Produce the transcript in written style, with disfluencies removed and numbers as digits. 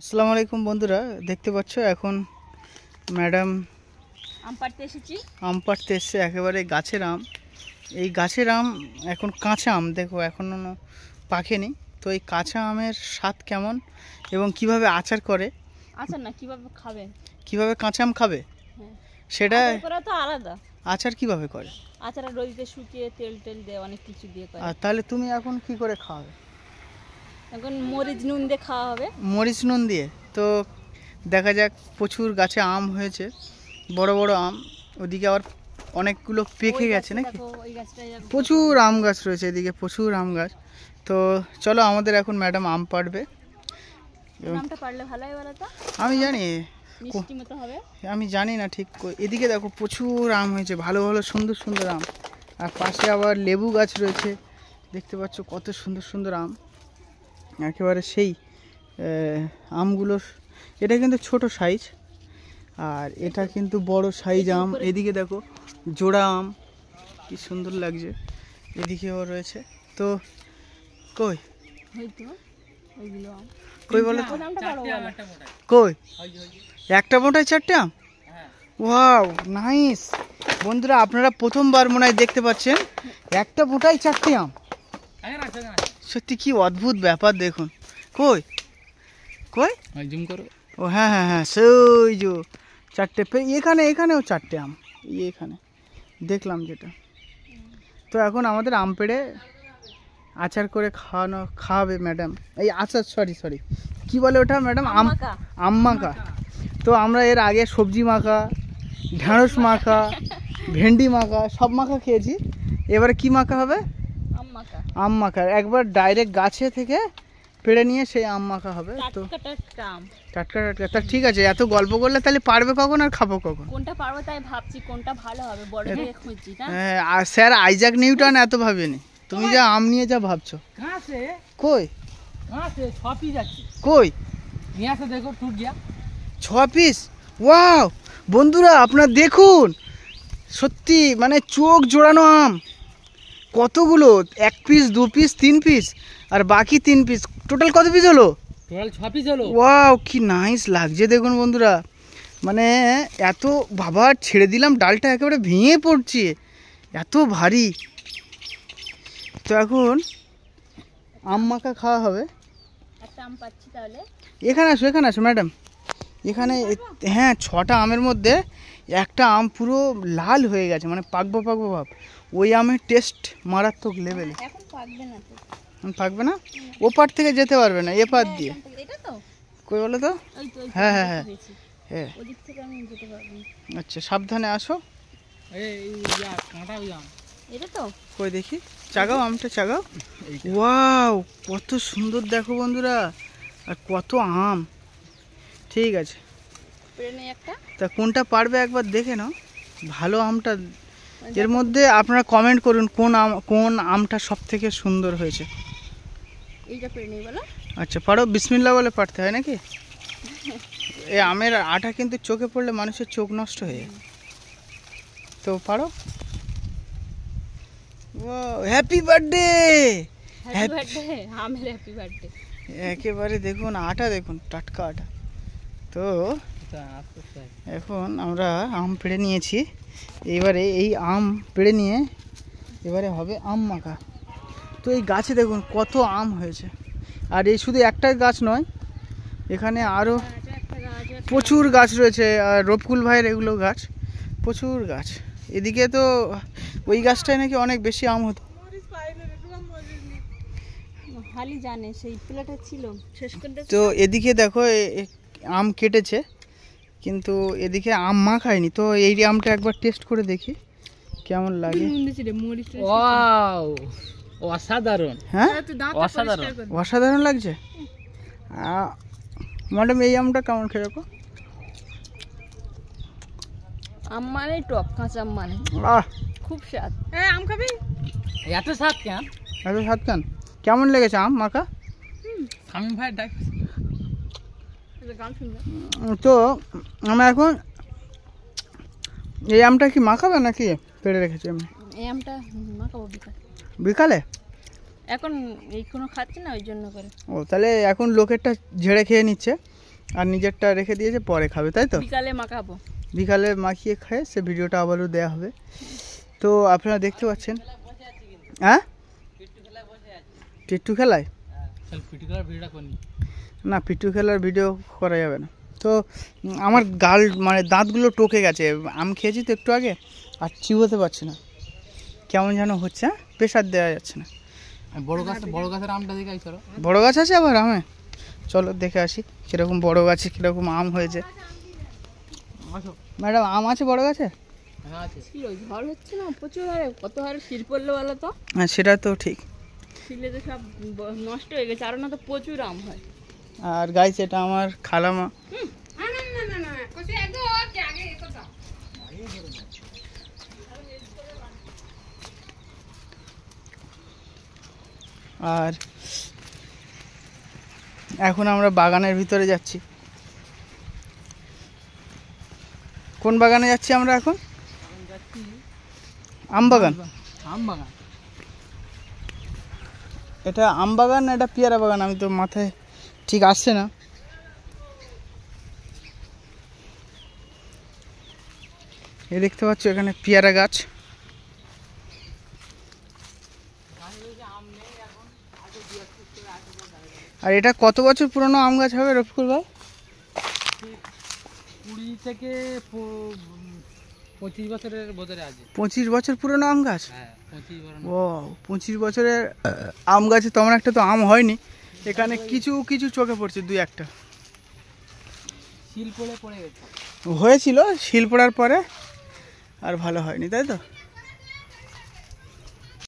আসসালামু আলাইকুম বন্ধুরা, দেখতে পাচ্ছ এখন ম্যাডাম আম পাড়তে এসেছি। আম পাড়তে এসছে, একেবারে গাছের আম। এই গাছের আম এখন কাঁচা আম, দেখো এখনও পাকেনি। তো এই কাঁচা আমের স্বাদ কেমন এবং কিভাবে আচার করে, আচার না কিভাবে খাবেন, কিভাবে কাঁচা আম খাবে সেটা করা তো আলাদা। আচার কিভাবে করে, আচার রোদিতে শুকিয়ে তেল টেল দিয়ে অনেক কিছু দিয়ে করে। আর তাহলে তুমি এখন কি করে খাওয়াবে? এখন মরিচ নুন দিয়ে খাওয়া হবে। মরিচ নুন দিয়ে। তো দেখা যাক, প্রচুর গাছে আম হয়েছে, বড় বড় আম। ওদিকে আবার অনেকগুলো পেকে গেছে নাকি, প্রচুর আম গাছ রয়েছে এদিকে, প্রচুর আম গাছ। তো চলো, আমাদের এখন ম্যাডাম আম পাড়বে। আমটা পারলে ভালো হয় বলো তো। আমি জানি, মিষ্টি মতো হবে। আমি জানি না ঠিক। এদিকে দেখো প্রচুর আম হয়েছে, ভালো ভালো সুন্দর সুন্দর আম। আর পাশে আবার লেবু গাছ রয়েছে, দেখতে পাচ্ছ কত সুন্দর সুন্দর আম। একেবারে সেই আমগুলোর, এটা কিন্তু ছোট সাইজ, আর এটা কিন্তু বড় সাইজ আম। এদিকে দেখো জোড়া আম, কি সুন্দর লাগছে। এদিকেও রয়েছে। তো কই কই বলো তো, কই একটা মোটায় চারটে আম? Wow, nice. বন্ধুরা, আপনারা প্রথমবার মনে হয় দেখতে পাচ্ছেন একটা মোটায় চারটে আম। সত্যি কি অদ্ভুত ব্যাপার, দেখুন। কই কই জুম করো। ও হ্যাঁ হ্যাঁ হ্যাঁ, সেই যে চারটে, এখানেও চারটে আম, এখানে দেখলাম যেটা। তো এখন আমাদের আম পেড়ে আচার করে খাওয়াবে ম্যাডাম। এই আচার, সরি কি বলে ওটা ম্যাডাম? আম মাখা। তো আমরা এর আগে সবজি মাখা, ঢেঁড়স মাখা, ভেন্ডি মাখা, সব মাখা খেয়েছি। এবারে কি মাখা হবে? আম মাখা। একবার ডাইরেক্ট গাছে থেকে পেড়ে নিয়ে সেই আম মাখা হবে। তো টাটকা টাটকা। তা ঠিক আছে, এত গল্প করলে তাহলে পারবে কখন আর খাবো কখন? কোনটা পারবো তাই ভাবছি, কোনটা ভালো হবে বড় দেখে খুঁজছি না। হ্যাঁ, আর স্যার আইজাক নিউটন এত ভাবেনি, তুমি যা আম নিয়ে যা ভাবছো। কই 6 পিস আছে, কই নিয়ে আসো, দেখো টুট গিয়া 6 পিস। ওয়াও বন্ধুরা, আপনারা দেখুন, সত্যি মানে চোখ জোড়ানো আম। কতগুলো, 1 পিস 2 পিস 3 পিস আর বাকি 3 পিস, টোটাল কত পিস হলো? টোটাল 6 পিস হলো। ওয়াও, কি নাইস লাগছে দেখুন বন্ধুরা। মানে এত, বাবা ছেড়ে দিলাম, ডালটা একেবারে ভেঙে পড়ছে, এত ভারী। তো এখন আম মাখা খাওয়া হবে। একটা আম পাচ্ছি তাহলে। এখানে আসো ম্যাডাম, এখানে। হ্যাঁ, 6টা আমের মধ্যে একটা আম পুরো লাল হয়ে গেছে, মানে পাকবো ভাব। ওই আমের টেস্ট মারাত্মক লেভেলে। এখন পাকবে না তো। পাকবে না, ও পার থেকে যেতে পারবে না, এ পার দিয়ে। এটা তো কই বলো তো? হ্যাঁ হ্যাঁ হ্যাঁ হ্যাঁ, ওদিক থেকে আমি যেতে পারবো না। আচ্ছা, সাবধানে আসো। এটা তো কই দেখি, চাগাও আমটা, চাগাও। ওয়াও, কত সুন্দর দেখো বন্ধুরা, আর কত আম। ঠিক আছে, তা কোনটা পারবে একবার দেখে নাও, ভালো আমটা। এর মধ্যে আপনারা কমেন্ট করুন কোন আমটা সব থেকে সুন্দর হয়েছে। এইটা পেরে নেই বলো। আচ্ছা, পারো, বিসমিল্লাহ বলে পারতে হয় নাকি? এই আমের আটা কিন্তু চোখে পড়লে মানুষের চোখ নষ্ট হয়ে যায়। তো পারো। হ্যাপি বার্থডে, একেবারে দেখুন আটা, দেখুন টাটকা আটা। তো এখন আমরা আম পেড়ে নিয়েছি, এবারে এই আম পেড়ে নিয়ে এবারে হবে আম মাখা। তো এই গাছে দেখুন কত আম হয়েছে, আর এই শুধু একটা গাছ নয়, এখানে আরও প্রচুর গাছ রয়েছে। আর রফকুল ভাইয়ের এগুলো গাছ, প্রচুর গাছ। এদিকে তো ওই গাছটায় নাকি অনেক বেশি আম হতো। তো এদিকে দেখো আম কেটেছে, কিন্তু এদিকে আম মাখায়নি। তো এই আমটা একবার টেস্ট করে দেখি কেমন লাগে। ওয়াও, অসাধারণ। হ্যাঁ, অসাধারণ লাগছে। ম্যাডাম, এই আমটা কেমন খেয়ে? আম মানে টক, কাঁচা আম মানে খুব স্বাদ। আম খাবি? এত স্বাদ কেন? এত স্বাদ কেন? কেমন লেগেছে আম মাখা? শামীম ভাই ডাক। তো আমরা এখন এই আমটা কি মাখাবে নাকি পেড়ে রেখেছি আমি? এই আমটা মাখাবো বিকালে। এখন এই কোনো খাচ্ছি না, ওই জন্য করে। ও, তাহলে এখন লোকেরটা ঝেড়ে খেয়ে নিচ্ছে, আর নিজেরটা রেখে দিয়েছে, পরে খাবে তাই তো? বিকালে মাখাবো। বিকালে মাখিয়ে খায়, সে ভিডিওটা আবারও দেওয়া হবে। তো আপনারা দেখতে পাচ্ছেন। হ্যাঁ, টিট্টু খেলায় না, পিট্টু খেলার ভিডিও করা যাবে না। তো আমার গাল মানে দাঁতগুলো টকে গেছে, আম খেয়েছি তো একটু আগে, আর চিবোতে পারছি না, কেমন যেন হচ্ছে। প্রেশার দেওয়া যাচ্ছে না। বড় গাছের আমটা দেখে চলো। বড় গাছ আছে আবার আমে? চলো দেখে আসি কীরকম বড় গাছে কীরকম আম হয়েছে। ম্যাডাম, আম আছে বড় গাছে? ঝড় হচ্ছে না প্রচুর হারে, কত হারে শিল পড়লো বলো তো? হ্যাঁ, সেটা তো ঠিক। শিলে তো সব নষ্ট হয়ে গেছে, আর না তো প্রচুর আম হয়। আর গাইস, এটা আমার খালামা। আর এখন আমরা বাগানের ভিতরে যাচ্ছি। কোন বাগানে যাচ্ছি আমরা এখন? আম বাগান। এটা আম বাগান না এটা পেয়ারা বাগান, আমি তো মাথায় ঠিক আসছে না। এই দেখতে পাচ্ছ এখানে পেয়ারা গাছ। আর এটা কত বছর পুরনো আম গাছ হবে রফিকুল ভাই? 20 থেকে 25 বছরের ভেতরে আছে। 25 বছর পুরনো আম গাছ? হ্যাঁ, 25 বছরের আম গাছে তেমন একটা তো আম হয়নি। এখানে কিছু কিছু চোখে পড়ছে, দুই একটা শিল পড়ে গেছে। হয়েছিল, শিল পড়ার পরে আর ভালো হয়নি, তাই তো?